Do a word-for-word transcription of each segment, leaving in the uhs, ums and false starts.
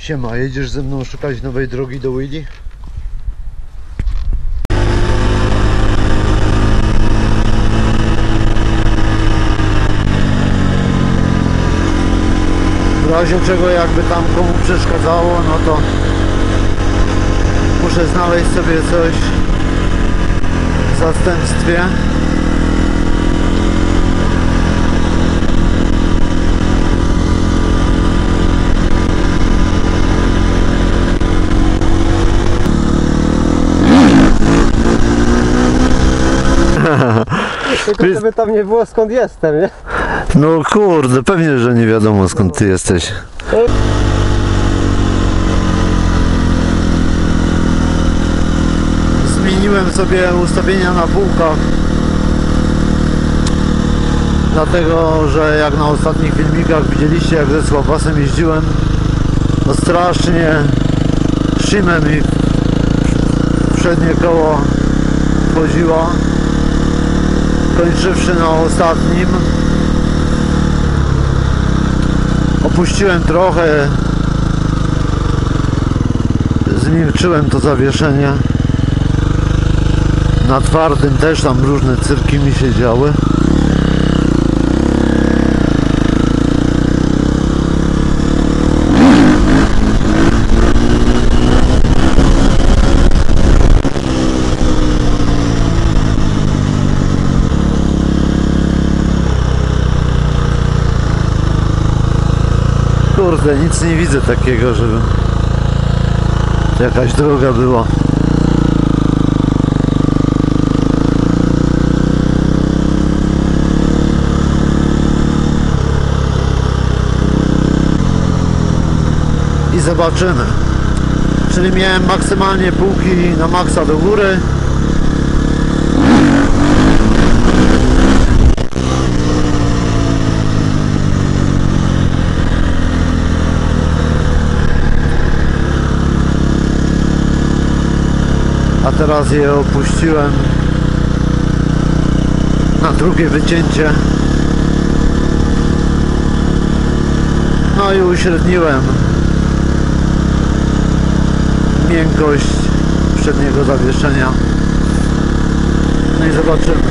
Siema, jedziesz ze mną szukać nowej drogi do Willy? W razie czego jakby tam komu przeszkadzało, no to muszę znaleźć sobie coś w zastępstwie. Tylko żeby tam nie było skąd jestem, nie? No kurde, pewnie, że nie wiadomo skąd ty jesteś. Zmieniłem sobie ustawienia na półkach, dlatego że jak na ostatnich filmikach widzieliście, jak ze Sławasem jeździłem, no strasznie szymę mi przednie koło wchodziło, kończywszy na ostatnim. Opuściłem trochę, zmiękczyłem to zawieszenie. Na twardym też tam różne cyrki mi się działy. Kurde, nic nie widzę takiego, żeby jakaś droga była. I zobaczymy. Czyli miałem maksymalnie półki na maksa do góry. A teraz je opuściłem na drugie wycięcie. No i uśredniłem miękkość przedniego zawieszenia. No i zobaczymy.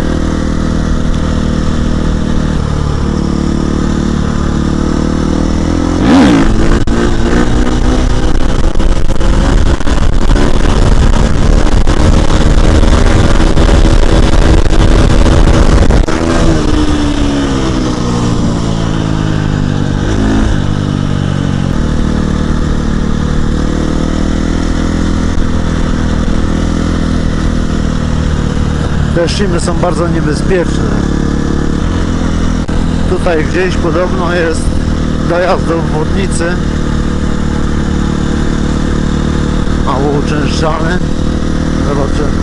Te szymy są bardzo niebezpieczne. Tutaj gdzieś podobno jest dojazd do obwodnicy. Mało uczęszczany. Zobaczymy.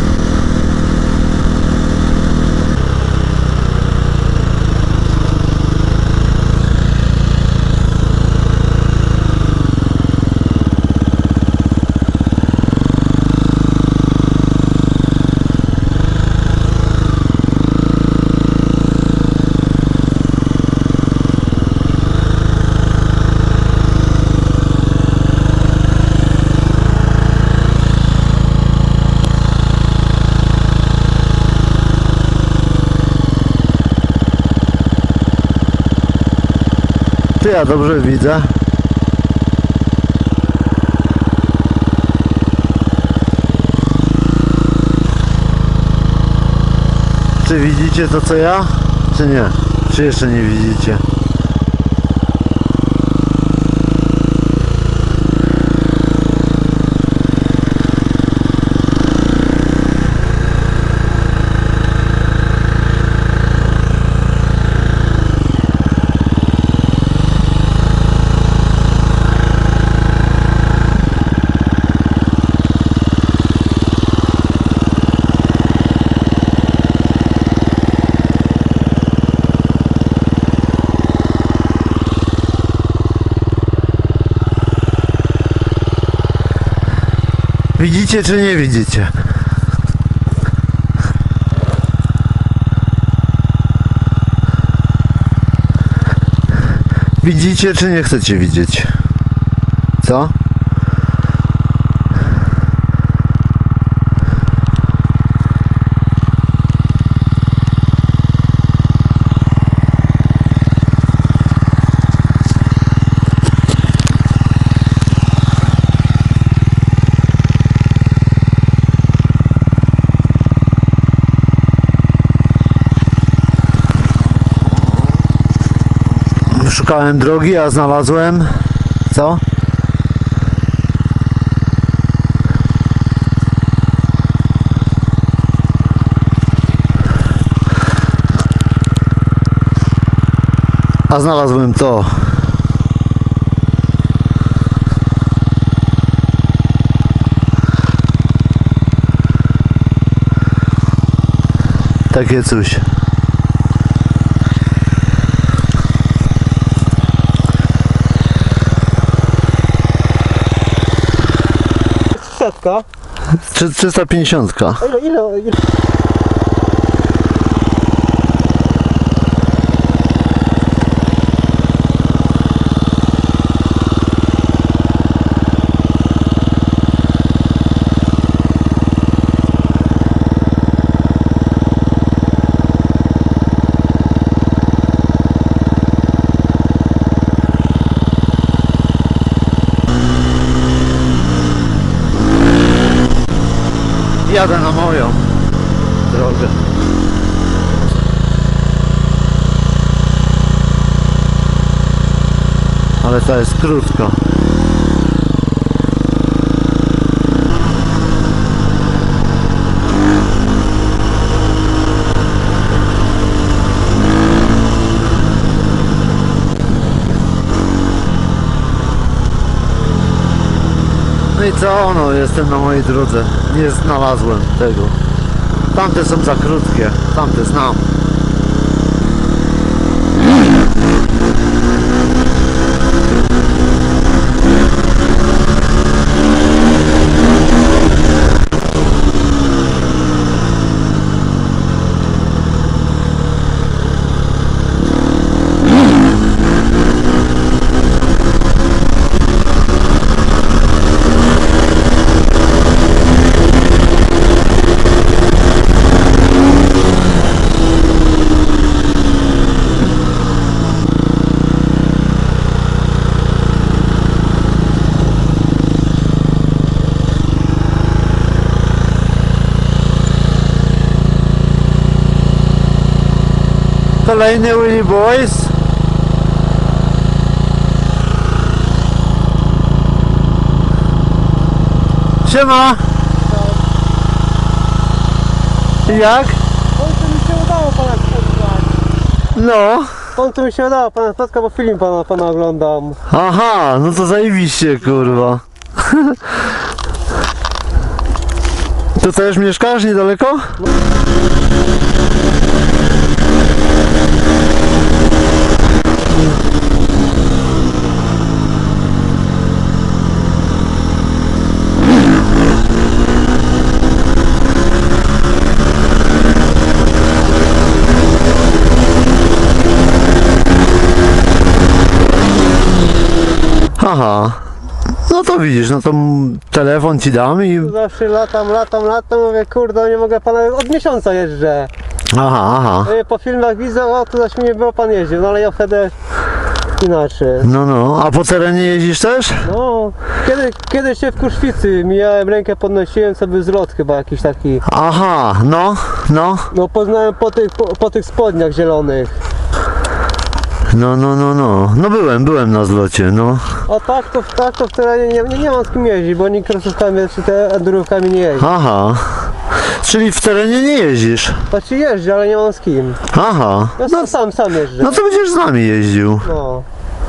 Czy ja dobrze widzę? Czy widzicie to co ja? Czy nie? Czy jeszcze nie widzicie? Widzicie czy nie widzicie? Widzicie czy nie chcecie widzieć? Co? Szukałem drogi, a znalazłem... Co? A znalazłem to. Takie coś. Setka. Trzy- trzysta pięćdziesiąt. A ile, ile, ile? Jadę na moją drogę. Ale to jest krótko. No i co? No, jestem na mojej drodze. Nie znalazłem tego. Tamte są za krótkie. Tamte znam. Kolejny Willy Boys. Siema. Jak? To mi się udało pana spotkać. No. On to mi się udało pana spotkać, bo film pana, pana oglądam. Aha, no to zajebiście, kurwa. Tu też mieszkasz niedaleko? Aha, no to widzisz, no to m- telefon ci dam i... Zawsze latam, latam, latam, mówię kurde, nie mogę pana, od miesiąca jeżdżę. Aha, aha, Ja po filmach widzę, o tu zaś mnie było pan jeździł, no ale ja wtedy inaczej. no no, a po terenie jeździsz też? No, kiedy, kiedyś się w Kruszwicy mijałem, rękę podnosiłem sobie zlot chyba jakiś taki. Aha, no, no, No poznałem po tych, po, po tych spodniach zielonych. no, no, no, no, no byłem, byłem na zlocie, no. A tak to, tak to w terenie nie, nie, nie mam z kim jeździć, bo nikt krosówkami czy te endurówkami nie jeździ. Aha, czyli w terenie nie jeździsz? Znaczy jeżdżę, ale nie mam z kim. Aha, Ja sam, sam, sam jeżdżę. no to będziesz z nami jeździł, No,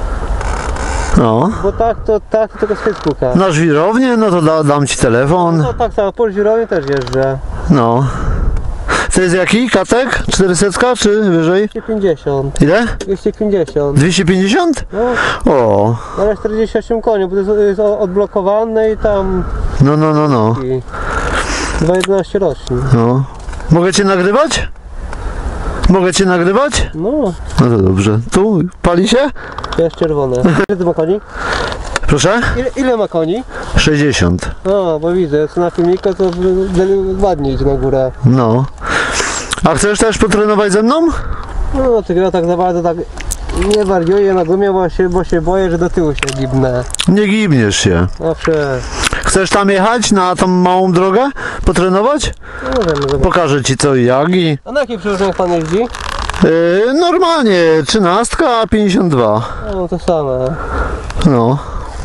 no. bo tak to, tak to tylko z Facebooka. Na żwirownię, no to da, dam ci telefon, No tak samo, po żwirowni też jeżdżę. no. To jest jaki? Katek? czterysta czy wyżej? dwieście pięćdziesiąt. Ile? dwieście pięćdziesiąt. dwieście pięćdziesiąt? No, O, ale czterdzieści osiem koni, bo to jest, jest odblokowane i tam no, no, no, no, i dwa jedenaście rocznik. no. Mogę cię nagrywać? Mogę cię nagrywać? No, No to dobrze. Tu pali się? to jest czerwone. Ile to ma koni? Proszę? Ile, ile ma koni? sześćdziesiąt. No, bo widzę, co na filmiku to w- ładnie idzie na górę. No. A chcesz też potrenować ze mną? No, tylko ja tak za bardzo tak nie wariuję na gumie, bo się, bo się boję, że do tyłu się gibnę. Nie gibniesz się. Zawsze. Chcesz tam jechać na tą małą drogę? Potrenować? No, możemy zobaczyć. Pokażę ci co i jak i... A na jakich przeróżniach pan jeździ? Yy, normalnie, trzynastka, pięćdziesiąt dwa. No to same. No,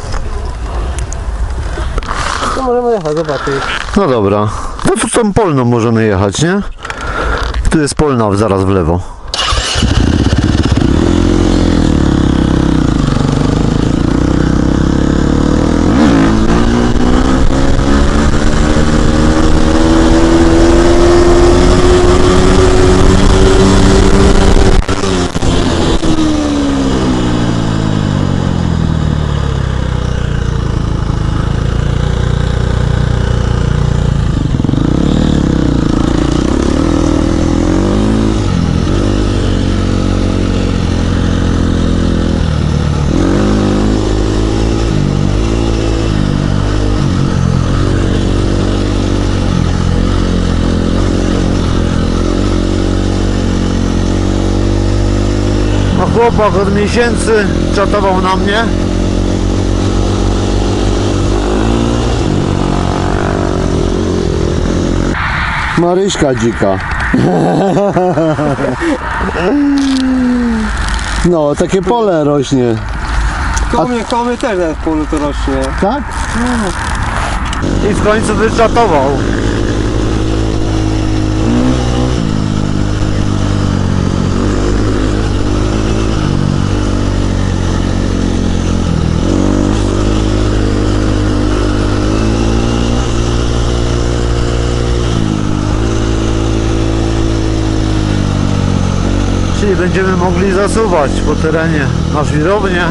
To możemy jechać, zobaczyć. no dobra. No to tą polną możemy jechać, nie? Tu jest polna zaraz w lewo. Chłopak od miesięcy czatował na mnie. Maryśka dzika. No, takie pole rośnie. Koło mnie, koło mnie też na polu to rośnie. Tak? I w końcu wyczatował. Czyli będziemy mogli zasuwać po terenie na żwirownię.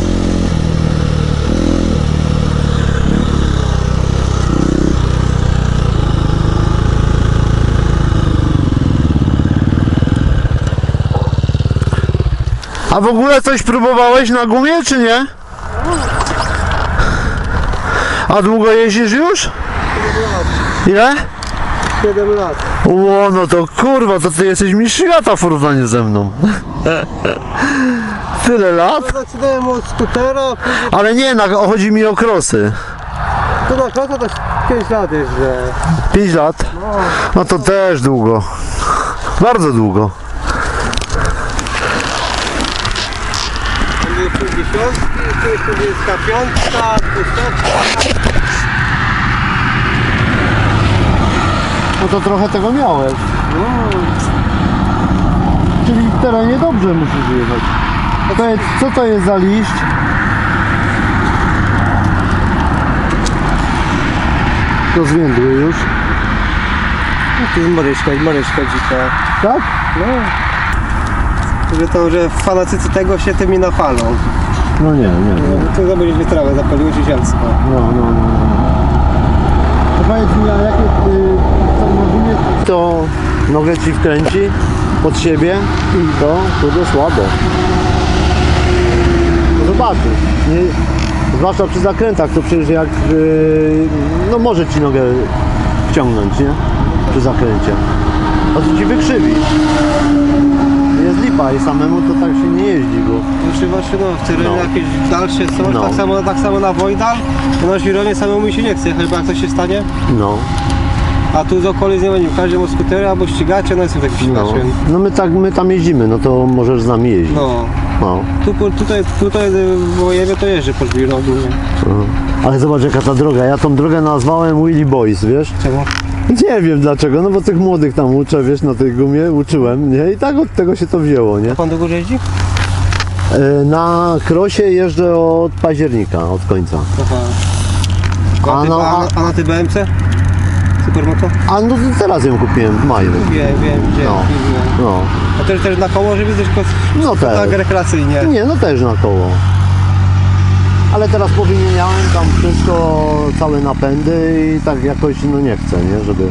A w ogóle coś próbowałeś na gumie, czy nie? A długo jeździsz już? Ile? siedem lat. Ło, no to kurwa, to ty jesteś mistrz świata w porównaniu ze mną. Tyle lat? Zaczynałem od skutera, później Ale nie, na, chodzi mi o krosy. tu na klasa to pięć lat jeżdżę. pięć lat? No to też długo. Bardzo długo. Były pięćdziesiątki, później czterdziestka piątka, dwudziestka. No to trochę tego miałeś. No, Czyli w terenie dobrze musisz jechać. Powiedz, co to jest za liść? To zwiędły już. to jest Maryśka, Maryśka dzika. Tak? No. Że to, że fanatycy tego się tymi napalą. No nie, nie, nie. No, to zobaczyliśmy trawę, zapaliło się zielsko. No, no, no. no. To powiedz mi, a jakie y, to mówimy, to nogę ci wkręci pod siebie i to kurde słabo. No zobaczysz, nie, zwłaszcza przy zakrętach, to przecież jak, y, no może ci nogę wciągnąć, nie? Przy zakręcie. A to ci wykrzywi. Jest lipa i samemu to tak się nie jeździ, bo... Znaczy właśnie no, w terenie No. jakieś dalsze są, No. tak, samo, tak samo na Wojdal, to na żwirownię samemu mi się nie chce, chyba jak coś się stanie. No. A tu z okolic nie będzie, każdy ma skutery albo ścigacze, no jestem taki No, ścigaczem. no my, tak, my tam jeździmy, no to możesz z nami jeździć. No. No. Tu, po- tutaj, tutaj w Wojewie to jeżdżę po żwirowni. Mhm. Ale zobacz jaka ta droga, ja tą drogę nazwałem Willy Boys, wiesz? Czemu? Nie wiem dlaczego, no bo tych młodych tam uczę, wiesz, na tej gumie uczyłem, nie? I tak od tego się to wzięło, nie? Pan do góry jeździ? E, Na krosie jeżdżę od października, od końca. Aha. A A, ty, no, a, a- a na tej B M C? Supermoto? A no to teraz ją kupiłem w maju. Wiem, wiem, gdzie. No. wiem. No, A też, też na koło, żeby też tylko no tak też. rekreacyjnie. Nie, no też na koło. Ale teraz powymieniałem tam wszystko, całe napędy i tak jakoś, no nie chcę, nie? Żeby...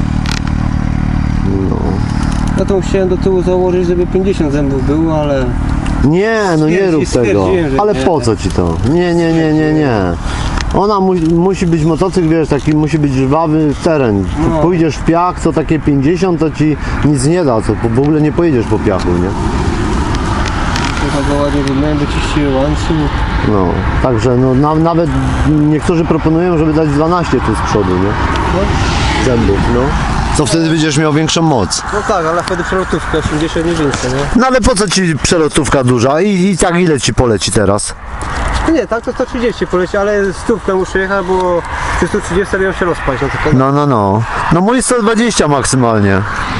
No. No to chciałem do tyłu założyć, żeby pięćdziesiąt zębów było, ale... Nie, no nie Stwierdzi- rób tego. stwierdziłem, że Ale nie. po co ci to? Nie, nie, nie, nie, nie. Ona mu, musi być motocykl, wiesz, taki musi być żwawy teren. No. Pójdziesz w piach, to takie pięćdziesiąt to ci nic nie da, to w ogóle nie pojedziesz po piachu, nie? Chyba go ładnie wygląda, wyczyściły łańcuch. No, także no, na, nawet niektórzy proponują, żeby dać dwanaście tu z przodu, nie? No. Zębów, no. to wtedy będziesz miał większą moc. No tak, ale wtedy przelotówkę osiemdziesiąt nie więcej, nie? No ale po co ci przelotówka duża? I, i tak ile ci poleci teraz? No nie, tak to sto trzydzieści poleci, ale stówkę muszę jechać, bo przy stu trzydziestu miał się rozpaść. No, tylko... No, no, no. No mój sto dwadzieścia maksymalnie.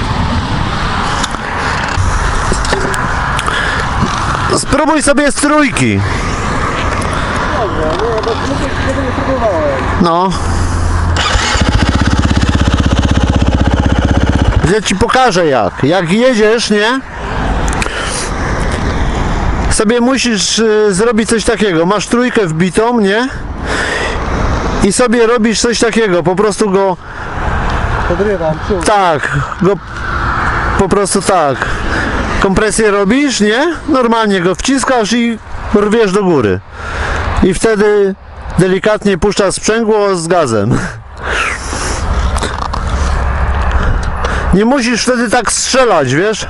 Spróbuj sobie z trójki. Dobra, nie, bo tego nie próbowałem. No. Ja ci pokażę jak. Jak jedziesz, nie? Sobie musisz y, zrobić coś takiego. Masz trójkę wbitą, nie? I sobie robisz coś takiego. Po prostu go... Podrywam, czuł. Tak. Go... Po prostu tak. Kompresję robisz, nie? Normalnie go wciskasz i rwiesz do góry. I wtedy delikatnie puszczasz sprzęgło z gazem. Nie musisz wtedy tak strzelać, wiesz?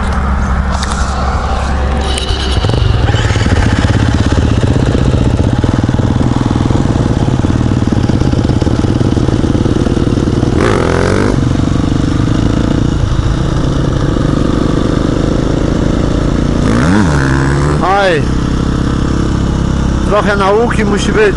Aj, trochę nauki musi być.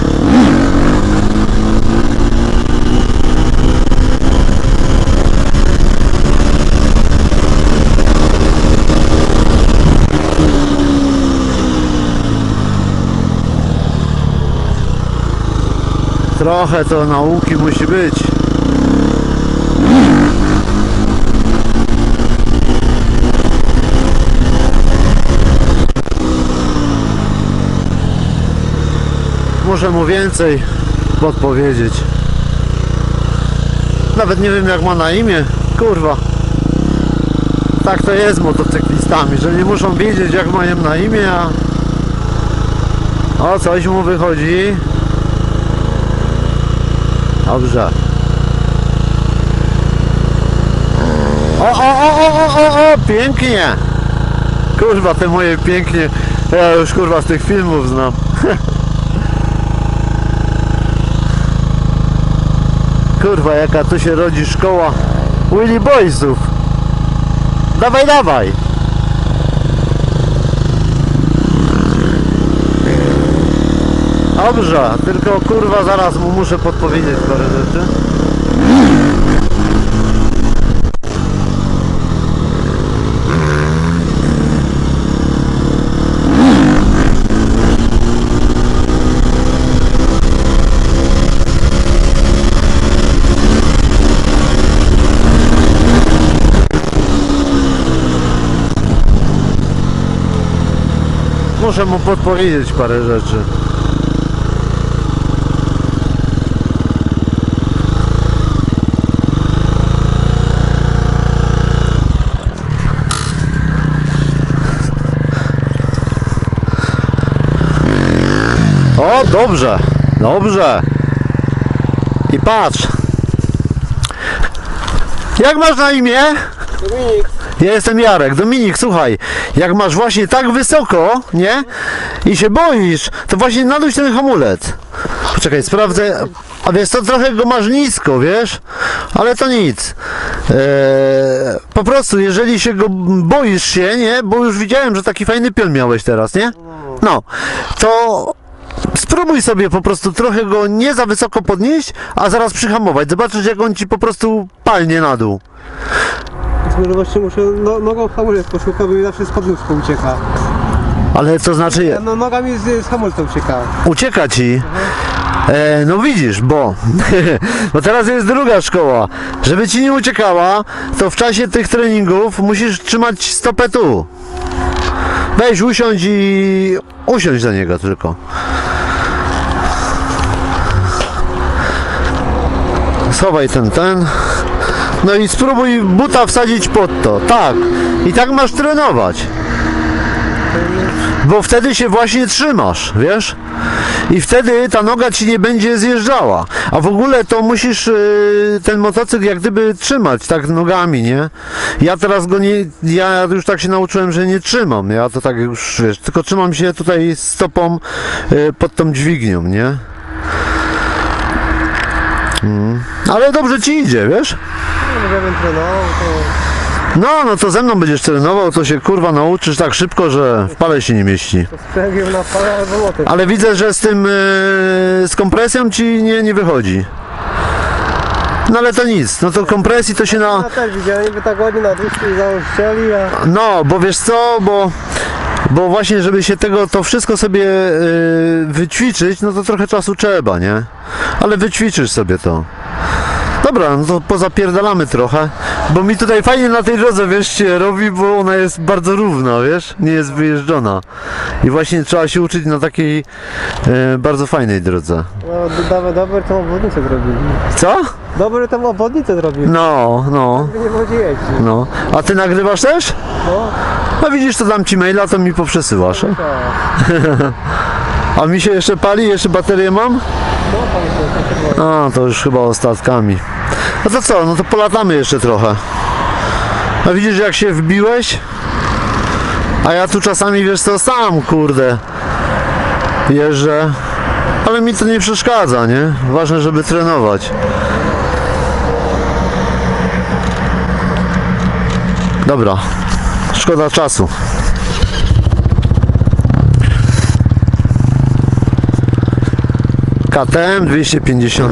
Trochę to nauki musi być. Muszę mu więcej podpowiedzieć. Nawet nie wiem jak ma na imię. Kurwa. Tak to jest z motocyklistami, że nie muszą wiedzieć jak mają na imię, a... O, coś mu wychodzi. Dobrze. O, o, o, o, o, o, o, pięknie. Kurwa, te moje pięknie. Ja już kurwa z tych filmów znam. Kurwa, jaka tu się rodzi szkoła Willy Boysów. Dawaj, dawaj. Dobrze, tylko kurwa zaraz mu muszę podpowiedzieć parę rzeczy. Muszę mu podpowiedzieć parę rzeczy. O, dobrze, dobrze. I patrz. Jak masz na imię? Dominik. Ja jestem Jarek. Dominik, słuchaj, jak masz właśnie tak wysoko, nie? I się boisz, to właśnie naduś ten hamulec. Poczekaj, sprawdzę. A wiesz co, trochę go masz nisko, wiesz? Ale to nic. Eee, po prostu, jeżeli się go boisz się, nie? Bo już widziałem, że taki fajny pion miałeś teraz, nie? No, to spróbuj sobie po prostu trochę go nie za wysoko podnieść, a zaraz przyhamować. Zobaczysz, jak on ci po prostu palnie na dół. Może właśnie muszę no, nogą hamulec poszukać, bo mi zawsze z podnóżką ucieka. Ale to znaczy, No noga mi z, z hamulca ucieka. ucieka ci. E, no widzisz, bo, bo teraz jest druga szkoła. Żeby ci nie uciekała, to w czasie tych treningów musisz trzymać stopę tu. Weź, usiądź i usiądź za niego tylko. Schowaj ten, ten. No i spróbuj buta wsadzić pod to. Tak. I tak masz trenować. Bo wtedy się właśnie trzymasz, wiesz? I wtedy ta noga ci nie będzie zjeżdżała. A w ogóle to musisz yy, ten motocykl jak gdyby trzymać tak nogami, nie? Ja teraz go nie, ja już tak się nauczyłem, że nie trzymam. Ja to tak już, wiesz, tylko trzymam się tutaj stopą yy, pod tą dźwignią, nie? Mm. Ale dobrze ci idzie, wiesz? żebym trenował, to, No, no to ze mną będziesz trenował, to się kurwa nauczysz tak szybko, że w pale się nie mieści. to spędził na parę albo łotem. Ale widzę, że z tym, yy, z kompresją ci nie, nie wychodzi. No ale to nic, no to kompresji to się na... Ja też widziałem, niby tak ładnie na duszku założycieli, a No, bo wiesz co, bo, bo właśnie żeby się tego, to wszystko sobie yy, wyćwiczyć, no to trochę czasu trzeba, nie? Ale wyćwiczysz sobie to. Dobra, no to pozapierdalamy trochę, bo mi tutaj fajnie na tej drodze, wiesz, się robi, bo ona jest bardzo równa, wiesz, nie jest wyjeżdżona. I właśnie trzeba się uczyć na takiej e, bardzo fajnej drodze. no, dobre, dobre tą obwodnicę zrobili. Co? Dobre tą obwodnicę zrobili. No, no, By nie było gdzie jeździć. no. A ty nagrywasz też? No, No widzisz, to dam ci maila, to mi poprzesyłasz. tak. A mi się jeszcze pali, jeszcze baterię mam? No, tam jest to chyba. A, to już chyba ostatkami. No to co, no to polatamy jeszcze trochę. A widzisz, jak się wbiłeś? A ja tu czasami, wiesz co, sam, kurde, jeżdżę. Ale mi to nie przeszkadza, nie? Ważne, żeby trenować. Dobra, szkoda czasu. K T M dwieście pięćdziesiąt.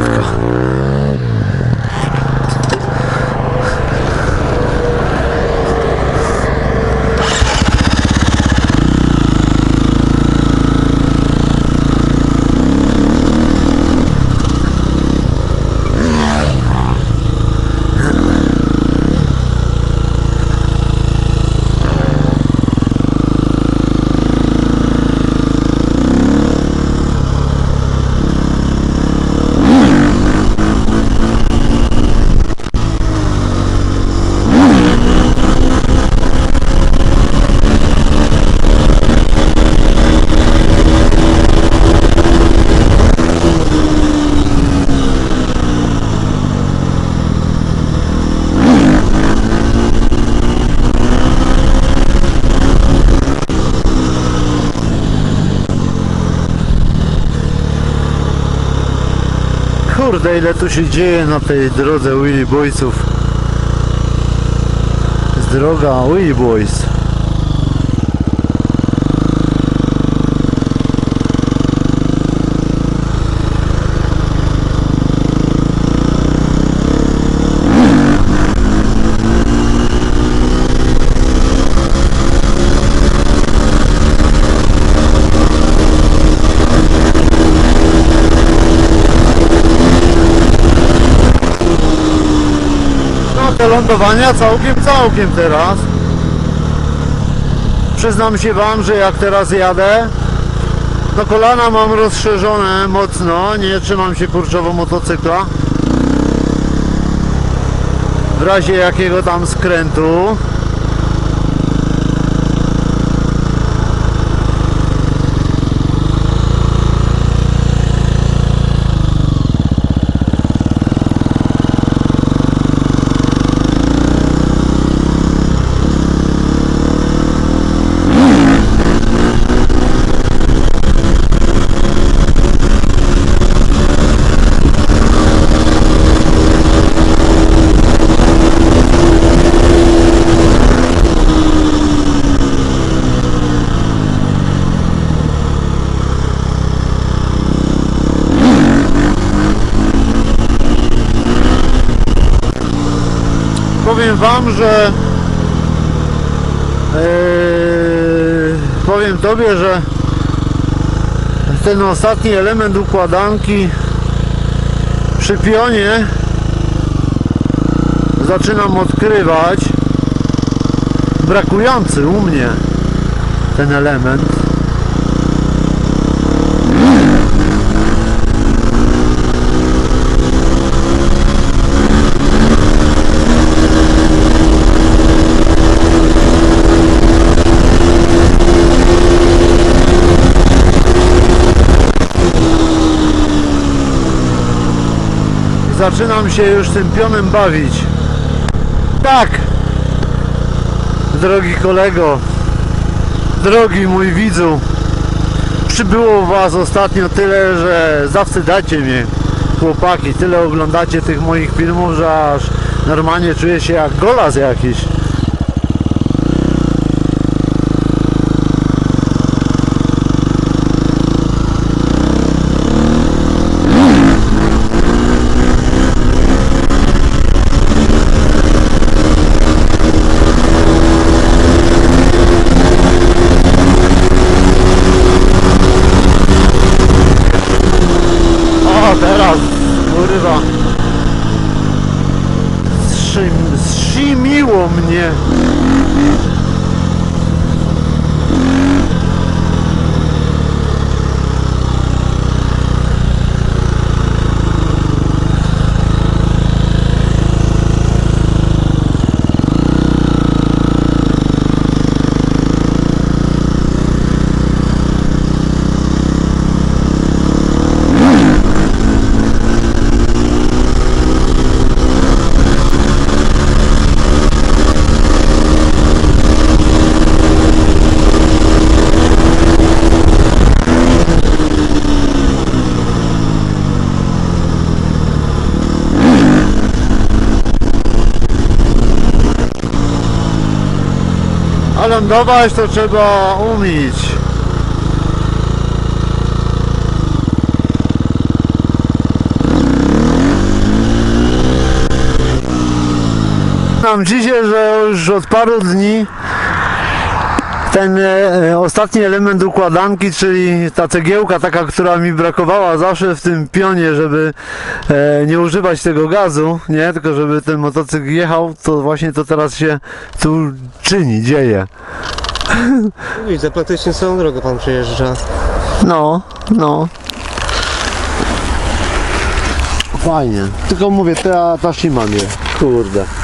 Kurde, ile tu się dzieje na tej drodze Willy Boysów. Jest droga Willy Boys. Te lądowania całkiem, całkiem teraz. Przyznam się wam, że jak teraz jadę, no kolana mam rozszerzone mocno, nie trzymam się kurczowo motocykla. W razie jakiego tam skrętu. Powiem wam, że yy, powiem tobie, że ten ostatni element układanki przy pionie zaczynam odkrywać brakujący u mnie ten element. Zaczynam się już tym pionem bawić. Tak, drogi kolego, drogi mój widzu, przybyło was ostatnio tyle, że zawstydacie mnie, chłopaki, tyle oglądacie tych moich filmów, że aż normalnie czuję się jak golas jakiś. O, teraz, kurwa, Zszym, zsimiło mnie. A lądować to trzeba umieć. Nam dzisiaj, że już od paru dni ten e, ostatni element układanki, czyli ta cegiełka taka, która mi brakowała zawsze w tym pionie, żeby e, nie używać tego gazu, nie, tylko żeby ten motocykl jechał, to właśnie to teraz się tu czyni, dzieje. Widzisz, praktycznie całą drogę pan przejeżdża. No, no. Fajnie. Tylko mówię, ta, ta Shima mnie, kurde.